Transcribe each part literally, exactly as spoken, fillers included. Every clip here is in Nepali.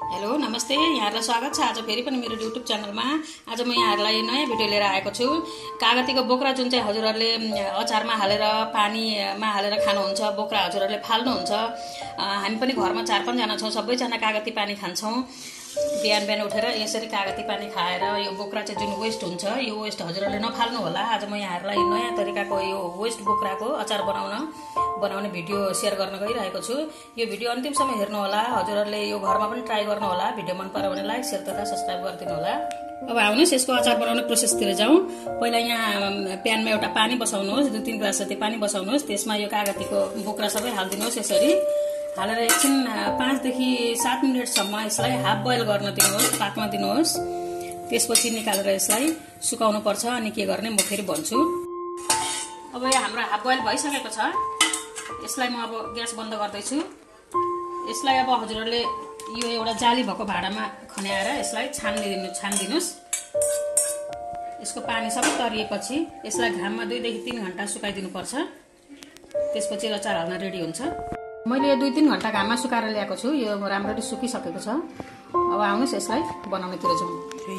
हेलो नमस्ते, यहाँहरुलाई स्वागत छ। आज फेरि पनि मेरो युट्युब च्यानलमा आज म यहाँहरुलाई नयाँ भिडियो लिएर आएको छु। कागतीको बोक्रा जुन चाहिँ हजुरहरुले अचारमा हालेर पानीमा हालेर खानुहुन्छ, बोक्रा हजुरहरुले फाल्नुहुन्छ। हामी पनि घरमा चार पाँच जना छौं, सबैजना कागती पानी खान्छौं। बिहान बिहान उठेर यसरी कागती पानी खाएर यो बोक्रा चाहिँ जुन वेस्ट हुन्छ, यो वेस्ट हजुरहरुले नफाल्नु होला। आज म यहाँहरुलाई नयाँ तरिकाको यो वेस्ट बोक्राको अचार बनाउन बनाउने भिडियो शेयर गर्न गइरहेको छु। यो भिडियो अन्तिमसम्म हेर्नु होला। हजुरहरुले यो घरमा पनि ट्राई गर्नु होला। भिडियो मन पर्यो भने लाइक शेयर तथा सब्स्क्राइब गरिदिनु होला। अब आउनुस् यसको अचार बनाउने प्रोसेसतिर जाउँ। पहिला यहाँ प्यानमा एउटा पानी बसाउनुहोस्, दुई तीन ग्लास जति पानी बसाउनुहोस्। त्यसमा यो कागतीको बोक्रा सबै हाल्दिनुहोस्। यसरी हालेर एकछिन पाँच देखि सात मिनटसम्म यसलाई हाफ बोइल गर्न दिनुहोस्, पाक्न दिनुहोस्। त्यसपछि निकालेर यसलाई सुकाउनु पर्छ। अनि के गर्ने म फेरि भन्छु। अब यो हाम्रो हाफ बोइल भइसकेको छ। यसलाई म अब ग्यास बन्द गर्दैछु। यसलाई अब हजुरहरुले यो एउटा जाली भएको भाडामा खन्याएर यसलाई छान्दिनु छान्दिनुस्। यसको पानी सबै तरिएपछि यसलाई घाममा दुई देखि तीन घण्टा सुकाइदिनु पर्छ। त्यसपछि अचार हाल्न रेडी हुन्छ। मैले यो दुई तीन घण्टा घाममा सुकाएर ल्याएको छु। यो राम्ररी सुकिसकेको छ। अब आउनुस् यसलाई बनाउनेतिर जाउँ।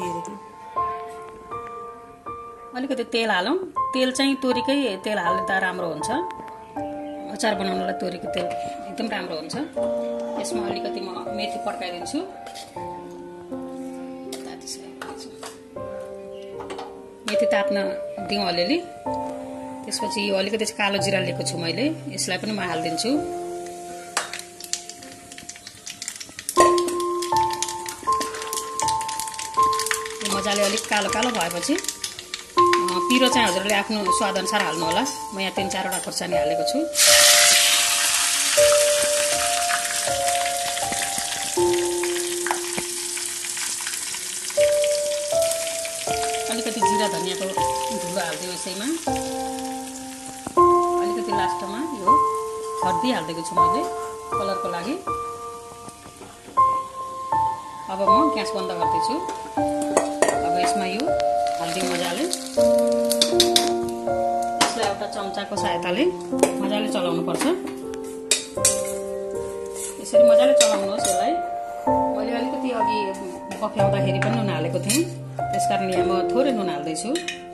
अलिकति तेल हालौं। तेल चाहिँ तोरीकै तेल हाल्दा त राम्रो हुन्छ। अचार बनाउनलाई तोरीको तेल एकदम राम्रो हुन्छ। यसमा अलिकति म मेथी पड्काइदिन्छु। मेथी ताप्न दिउँ अलिअलि। त्यसपछि यो अलिकति कालो जिरा लिएको छु मैले, यसलाई पनि म हाल्दिन्छु। यो मजाले अलिक कालो कालो भएपछि पिरो चाहिँ हजुरले आफ्नो स्वाद अनुसार हाल्नु होला। म यहाँ तीन चारवटा खुर्सानी हालेको छु। अलिकति जिरा धनियाँको धुलो हाल्दियो यसैमा। अलिकति लास्टमा यो हर्दी हालिदिएको छु मैले कलरको लागि। अब म ग्यास बन्द गर्दैछु। अब यसमा यो हाल्दिउँ मजाले। यसलाई एउटा चम्चाको सहायताले मजाले चलाउनु पर्छ। यसरी मजाले चलाउनुहोस् यसलाई। मैले अलिकति अघि पकाउँदाखेरि पनि नुन हालेको थिएँ, त्यसकारण यहाँ म थोरै नुन हाल्दैछु।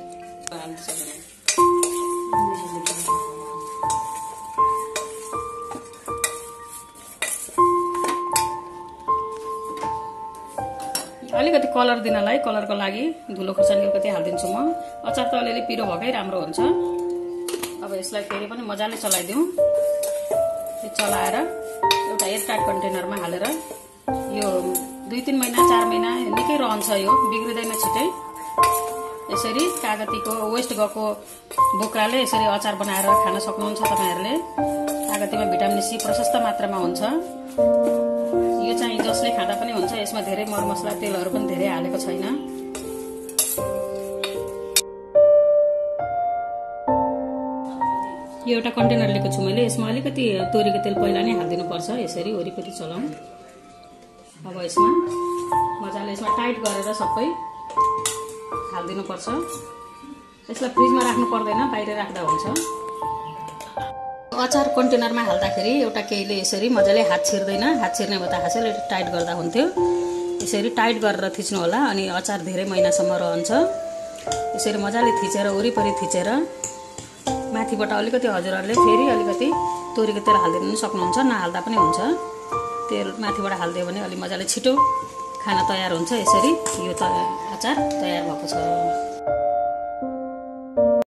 अलिकति कलर दिनलाई कलरको लागि धुलो खोर्सानी अलिकति हालिदिन्छु म। अचार त अलिअलि पिरो भएकै राम्रो हुन्छ। अब यसलाई फेरि पनि मजाले चलाइदिउँ। यो चलाएर एउटा एयरटाइट कन्टेनरमा हालेर यो दुई तीन महिना चार महिना निकै रहन्छ। यो बिग्रिँदैन छिटै। यसरी कागतीको वेस्ट गएको बोक्राले यसरी अचार बनाएर खान सक्नुहुन्छ तपाईहरुले। कागतीमा भिटामिन सी प्रशस्त मात्रामा हुन्छ। यो चाहिँ जसले खाँदा पनि हुन्छ। यसमा धेरै मरमसला तेलहरु पनि धेरै हालेको छैन। यो एउटा कन्टेनर लिएको छु मैले। यसमा अलिकति तोरीको तेल पहिला नै हाल्दिनु पर्छ। यसरी वरिपरि चलाउँ। अब यसमा मजाले यसमा टाइट गरेर सबै हाल्दिनु पर्छ। यसलाई फ्रिजमा राख्नु पर्दैन, बाहिर राख्दा हुन्छ। अचार कन्टेनरमा हाल्दाखेरि एउटा केहीले यसरी मजाले हात छिर्दैन। हात छिर्ने भए त हातले टाइट गर्दा हुन्थ्यो। यसरी टाइट गरेर थिच्नु होला। अनि अचार धेरै महिनासम्म रहन्छ। यसरी मजाले थिचेर वरिपरि थिचेर माथिबाट अलिकति हजुरहरुले फेरि अलिकति तोरीको तेल हाल्दिनु सक्नुहुन्छ, नहाल्दा पनि हुन्छ। तेल माथिबाट हाल्दियो भने अलि मजाले छिटो खाना तयार हुन्छ। यसरी यो त अचार तयार भएको छ।